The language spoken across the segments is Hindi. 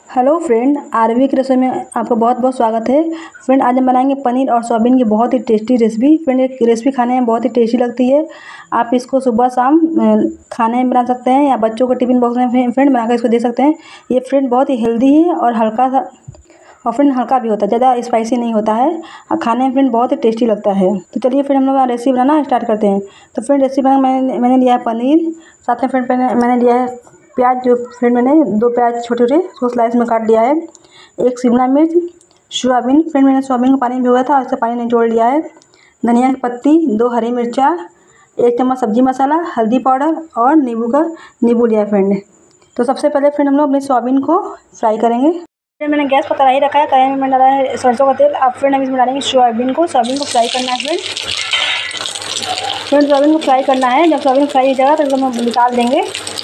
हेलो फ्रेंड, आरवी की रसोई में आपका बहुत बहुत स्वागत है। फ्रेंड, आज हम बनाएंगे पनीर और सोयाबीन की बहुत ही टेस्टी रेसिपी। फ्रेंड, एक रेसिपी खाने में बहुत ही टेस्टी लगती है। आप इसको सुबह शाम खाने में बना सकते हैं या बच्चों को टिफिन बॉक्स में फ्रेंड बनाकर इसको दे सकते हैं। ये फ्रेंड बहुत ही हेल्दी है और हल्का सा और फ्रेंड हल्का भी होता है, ज़्यादा स्पाइसी नहीं होता है और खाने में फ्रेंड बहुत ही टेस्टी लगता है। तो चलिए फ्रेंड हम लोग रेसिपी बनाना स्टार्ट करते हैं। तो फ्रेंड रेसिपी बनाना मैंने लिया है पनीर, साथ में फ्रेंड मैंने लिया है प्याज। जो फ्रेंड मैंने 2 प्याज छोटे छोटे उसको स्लाइस में काट लिया है, 1 शिमला मिर्च, सोयाबीन। फ्रेंड मैंने सोयाबीन को पानी में भिगोया था, उससे पानी निचोड़ लिया है। धनिया की पत्ती, 2 हरी मिर्चा, 1 चम्मच सब्जी मसाला, हल्दी पाउडर और नींबू लिया है फ्रेंड। तो सबसे पहले फ्रेंड हम लोग अपनी सोयाबीन को फ्राई करेंगे। फ्रेंड मैंने गैस पर कढ़ाई रखा है, कढ़ाई में मैंने डाला है सरसों का तेल। अब फ्रेंड हम इसमें डालेंगे सोयाबीन को फ्राई करना है फ्रेंड। सोयाबीन को फ्राई करना है। जब सोयाबीन फ्राई हो जाएगा तो इसको हम निकाल देंगे।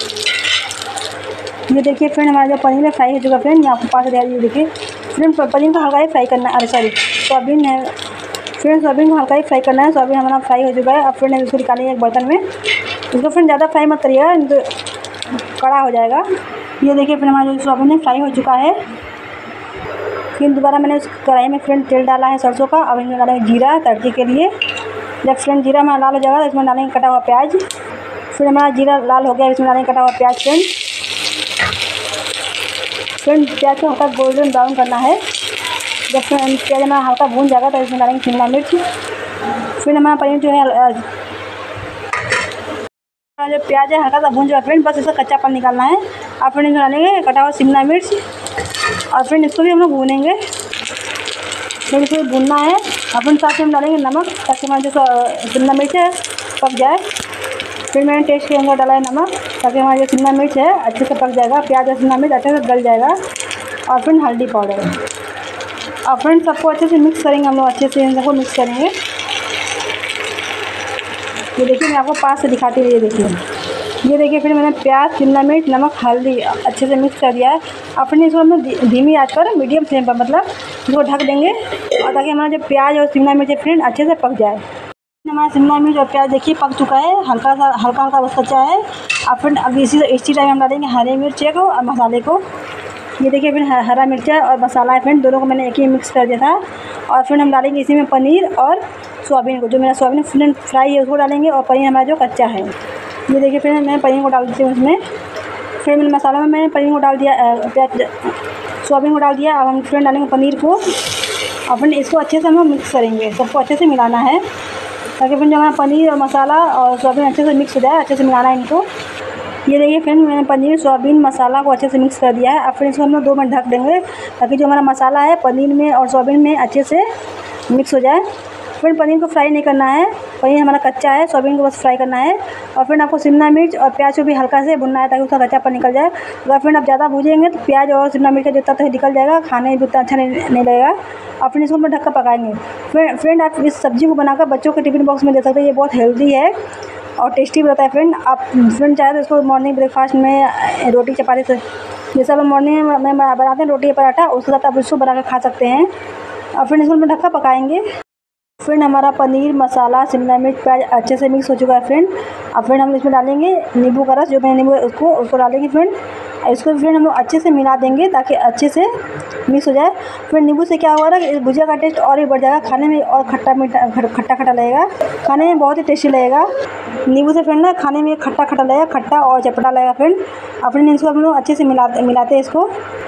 ये देखिए फ्रेंड हमारा जो पनीर है फ्राई हो चुका फ्रेंड। यहाँ आपको पास ये देखिए फ्रेंड पनीर को हल्का ही फ्राई करना है। सोयाबीन है फ्रेंड, सोयाबीन को हल्का ही फ्राई करना है। सोयाबीन हमारा फ्राई हो चुका है। अब फ्रेंड इसको निकालेंगे एक बर्तन में। इसको फ्रेंड ज़्यादा फ्राई मत करिएगा, तो कड़ा हो जाएगा। ये देखिए फ्रेंड हमारा जो सोयाबीन है फ्राई हो चुका है। फिर दोबारा मैंने उस कढ़ाई में फ्रेंड तेल डाला है सरसों का। अब इसमें डालेंगे जीरा तड़के के लिए। जब फ्रेंड जीरा हमारा लाल हो जाएगा तो इसमें डालेंगे कटा हुआ प्याज। फिर हमारा जीरा लाल हो गया, इसमें डालेंगे कटा हुआ प्याज फ्रेंड प्याज को हल्का गोल्डन ब्राउन करना है। जब प्याज हमारा हल्का भून जाएगा तो इसमें डालेंगे शिमला मिर्च। फिर हमारा पनीर जो है जो प्याज है हल्का सा भून जाएगा फ्रेंड, बस इसका कच्चापन निकालना है। अब फ्रेंड इसमें डालेंगे कटा हुआ शिमला मिर्च और फ्रेंड इसको भी हम लोग भूनेंगे। फिर इसको भूनना है। अपन साथ में हम डालेंगे नमक, ताकि हमारा जो शिमला मिर्च है पक जाए। फिर मैंने टेस्ट के अंदर डाला है नमक, ताकि हमारा जो शिमला मिर्च है अच्छे से पक जाएगा। प्याज और शिमला मिर्च अच्छे से गल जाएगा। और फिर हल्दी पाउडर और फ्रेंड सबको अच्छे से मिक्स करेंगे। हम लोग अच्छे से इन सबको मिक्स करेंगे। ये देखिए मैं आपको पास से दिखाती हूँ। ये देखिए फिर मैंने प्याज, शिमला मिर्च, नमक, हल्दी अच्छे से मिक्स कर दिया है। अब फिर इसको हम धीमी आंच पर मीडियम फ्लेम पर मतलब इसको ढक देंगे, और ताकि हमारा जो प्याज और शिमला मिर्च फ्रेंड अच्छे से पक जाए। हमारा शिमला मिर्च और प्याज देखिए पक चुका है, हल्का बस कच्चा है। अब फिर अब इसी टाइम हम डालेंगे हरी मिर्च को और मसाले को। ये देखिए फिर हरा मिर्चा और मसाला है फ्रेंड, दोनों को मैंने एक ही मिक्स कर दिया था। और फिर हम डालेंगे इसी में पनीर और सोयाबीन को। जो मेरा सोयाबीन फ्रेंड फ्राई है उसको डालेंगे, और पनीर हमारा जो कच्चा है। ये देखिए फिर मैं पनीर को डाल देती हूँ उसमें। फिर मैंने मसाला में मैंने पनीर को डाल दिया, सोयाबीन को डाल दिया। अब हम फ्रेंड डालेंगे पनीर को, और फिर इसको अच्छे से हम मिक्स करेंगे। सबको अच्छे से मिलाना है, ताकि फिर जो हमारा पनीर और मसाला और सोयाबीन अच्छे से मिक्स हो जाए। अच्छे से मिलाना है इनको। ये देखिए फ्रेंड मैंने पनीर, सोयाबीन, मसाला को अच्छे से मिक्स कर दिया है। अब फिर इसको हम लोग 2 मिनट ढक देंगे, ताकि जो हमारा मसाला है पनीर में और सोयाबीन में अच्छे से मिक्स हो जाए। फिर पनीर को फ्राई नहीं करना है, पनीर हमारा कच्चा है, सोयाबीन को बस फ्राई करना है। और फिर आपको शिमला मिर्च और प्याज को भी हल्का से भुनना है, ताकि उसका कच्चापन निकल जाए। अगर फिर आप ज़्यादा भूजेंगे तो प्याज और शिमला मिर्च का जो तत्व निकल जाएगा, खाने में भी उतना अच्छा नहीं लगेगा। और फिर इसको हम ढक कर पकाएंगे। फ्रेंड आप इस सब्ज़ी को बनाकर बच्चों के टिफिन बॉक्स में दे सकते हैं। ये बहुत हेल्दी है और टेस्टी भी रहता है फ्रेंड। आप फ्रेंड चाहे तो इसको मॉर्निंग ब्रेकफास्ट में रोटी चपाती से, जैसे आप मॉर्निंग में बनाते हैं रोटी या पराठा, उसके साथ आप इसको बना कर खा सकते हैं। और फिर इसको ढक कर पकाएंगे। फ्रेंड हमारा पनीर, मसाला, शिमला मिर्च, प्याज अच्छे से मिक्स हो चुका है फ्रेंड। अब फ्रेंड हम इसमें डालेंगे नींबू का रस, जो मैंने नींबू उसको डालेंगे फ्रेंड। इसको फ्रेंड हम लोग अच्छे से मिला देंगे, ताकि अच्छे से मिक्स हो जाए। फिर नींबू से क्या होगा ना, इस भुजिया का टेस्ट और भी बढ़ जाएगा, खाने में और खट्टा लगेगा, खाने में बहुत ही टेस्टी लगेगा। नींबू से फ्रेंड ना खाने में खट्टा लगेगा, खट्टा और चटपटा लगेगा फ्रेंड। अब फ्रेंड इसको हम लोग अच्छे से मिलाते हैं इसको।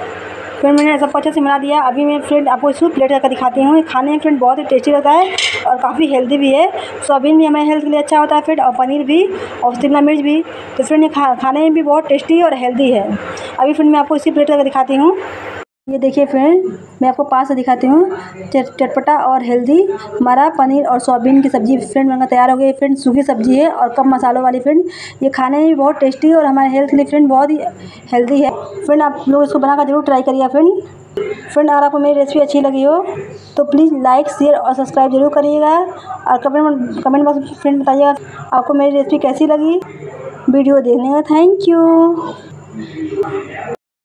फिर मैंने सबको अच्छे से मिला दिया। अभी मैं फ्रेंड आपको इसको प्लेट करके दिखाती हूँ। खाने में फ्रेंड बहुत ही टेस्टी रहता है और काफ़ी हेल्दी भी है। सोयाबीन भी हमारे हेल्थ के लिए अच्छा होता है फ्रेंड, और पनीर भी और शिमला मिर्च भी। तो फ्रेंड ये खाने में भी बहुत टेस्टी और हेल्दी है। अभी फ्रेंड मैं आपको इसी प्लेट करके दिखाती हूँ। ये देखिए फ्रेंड मैं आपको पास से दिखाती हूँ। चटपटा और हेल्दी हमारा पनीर और सोयाबीन की सब्ज़ी फ्रेंड बनकर तैयार हो गई। फ्रेंड सूखी सब्ज़ी है और कम मसालों वाली फ्रेंड। ये खाने में भी बहुत टेस्टी और हमारे हेल्थ के लिए फ्रेंड बहुत ही हेल्दी है। फ्रेंड आप लोग इसको बनाकर जरूर ट्राई करिए फ्रेंड। अगर आपको मेरी रेसिपी अच्छी लगी हो तो प्लीज़ लाइक, शेयर और सब्सक्राइब जरूर करिएगा। और कमेंट बॉक्स में फ्रेंड बताइएगा आपको मेरी रेसिपी कैसी लगी। वीडियो देखने का थैंक यू।